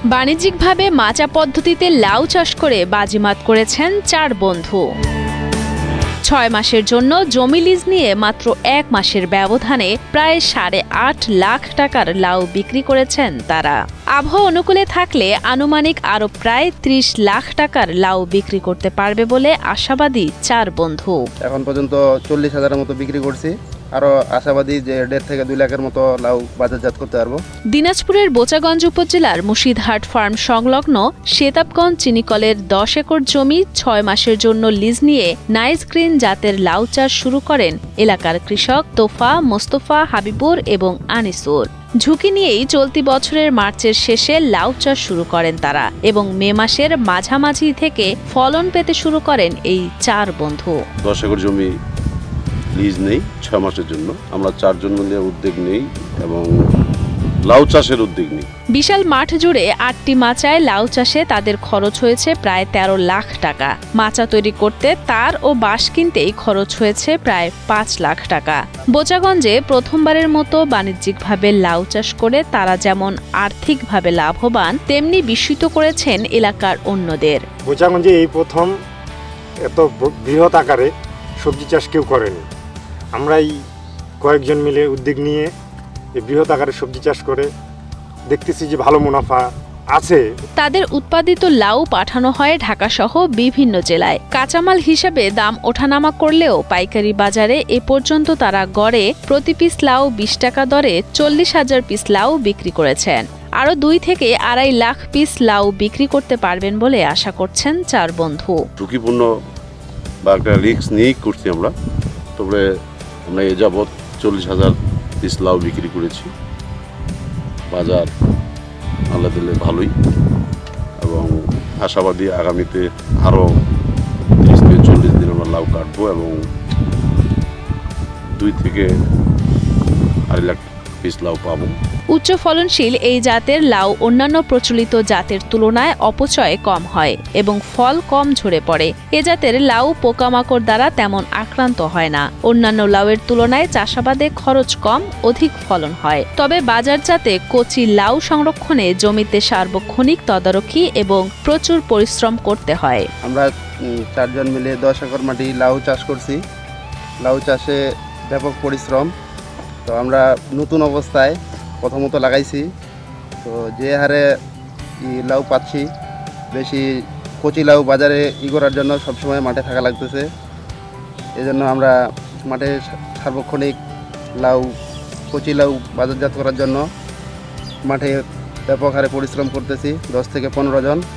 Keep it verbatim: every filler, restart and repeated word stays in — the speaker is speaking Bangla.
বাণিজ্যিকভাবে মাচা পদ্ধতিতে লাউ চাষ করে বাজিমাত করেছেন চার বন্ধু। ছয় মাসের জন্য জমি লিজ নিয়ে মাত্র এক মাসের ব্যবধানে প্রায় সাড়ে আট লাখ টাকার লাউ বিক্রি করেছেন তারা। আবহাওয়া অনুকূলে থাকলে আনুমানিক আরও প্রায় ত্রিশ লাখ টাকার লাউ বিক্রি করতে পারবে বলে আশাবাদী চার বন্ধু। এখন পর্যন্ত চল্লিশ হাজারের মতো বিক্রি করছি, আরো আশাবাদী যে দেড় থেকে দুই লাখের মতো লাউ বাজারজাত করতে পারবো। দিনাজপুরের বোচাগঞ্জ উপজেলার মুর্শিদহাট ফার্ম সংলগ্ন শেতাবগঞ্জ চিনিকলের দশ একর জমি ছয় মাসের জন্য লিজ নিয়ে নাইস গ্রিন জাতের লাউ চাষ শুরু করেন এলাকার কৃষক তোফা, মোস্তফা, হাবিবুর এবং আনিসুর। ঝুঁকি নিয়েই চলতি বছরের মার্চের শেষে লাউ চাষ শুরু করেন তারা এবং মে মাসের মাঝামাঝি থেকে ফলন পেতে শুরু করেন এই চার বন্ধু। দশ একর জমি লিজ নেই ছয় মাসের জন্য, আমরা চারজন মিলে উদ্যোগ নেই এবং লাউ চাষের উদ্যোগ নেই। বিশাল মাঠ জুড়ে আটটি মাচায় লাউ চাষে তাদের খরচ হয়েছে প্রায় তেরো লাখ টাকা। মাচা তৈরি করতে তার ও বাঁশ কিনতেই খরচ হয়েছে প্রায় পাঁচ লাখ টাকা। বোচাগঞ্জে প্রথমবারের মতো বাণিজ্যিকভাবে লাউ চাষ করে তারা যেমন আর্থিকভাবে লাভবান, তেমনি বিস্মিত করেছেন এলাকার অন্যদের। বোচাগঞ্জে এই প্রথম এত বৃহৎ আকারে সবজি চাষ কেউ করেনি। আমরাই কয়েকজন মিলে উদ্যোগ নিয়ে এই বৃহৎ আকারে সবজি চাষ করে দেখতেছি যে ভালো মুনাফা আছে। তাদের উৎপাদিত লাউ পাঠানো হয় ঢাকা সহ বিভিন্ন জেলায়। কাঁচামাল হিসেবে দাম ওঠানামা করলেও পাইকারি বাজারে এ পর্যন্ত তারা গড়ে প্রতি পিস লাউ বিশ টাকা দরে চল্লিশ হাজার পিস লাউ বিক্রি করেছেন। আরও দুই থেকে আড়াই লাখ পিস লাউ বিক্রি করতে পারবেন বলে আশা করছেন চার বন্ধু। ঝুঁকিপূর্ণ বা একটা রিস্ক নিয়েই করছি আমরা, তবে আমরা এ যাবৎ চল্লিশ হাজার পিস লাউ বিক্রি করেছি। বাজার আল্লাহ দিলে ভালোই এবং আশাবাদী আগামীতে আরও তিরিশ থেকে চল্লিশ দিন আমরা লাউ কাটবো এবং দুই থেকে আড়াই লাখ পিস লাউ পাবো। উচ্চ ফলনশীল এই জাতের লাউ অন্যান্য প্রচলিত জাতের তুলনায় অপচয় কম হয় এবং ফল কম ঝরে পড়ে। এ জাতের লাউ পোকামাকড় দ্বারা তেমন আক্রান্ত হয় না। অন্যান্য লাউয়ের তুলনায় চাষাবাদে খরচ কম, অধিক ফলন হয়। তবে বাজারজাতে কচি লাউ সংরক্ষণে জমিতে সার্বক্ষণিক তদারকি এবং প্রচুর পরিশ্রম করতে হয়। আমরা চারজন মিলে দশ একর মাটি লাউ চাষ করছি। লাউ চাষে ব্যাপক পরিশ্রম। তো আমরা নতুন অবস্থায় প্রথমত লাগাইছি, তো যে হারে লাউ পাচ্ছি, বেশি কচি লাউ বাজারে ই করার জন্য সবসময় মাঠে থাকা লাগতেছে। এজন্য আমরা মাঠে সার্বক্ষণিক লাউ কচি লাউ বাজারজাত করার জন্য মাঠে ব্যাপক হারে পরিশ্রম করতেছি, দশ থেকে পনেরো জন।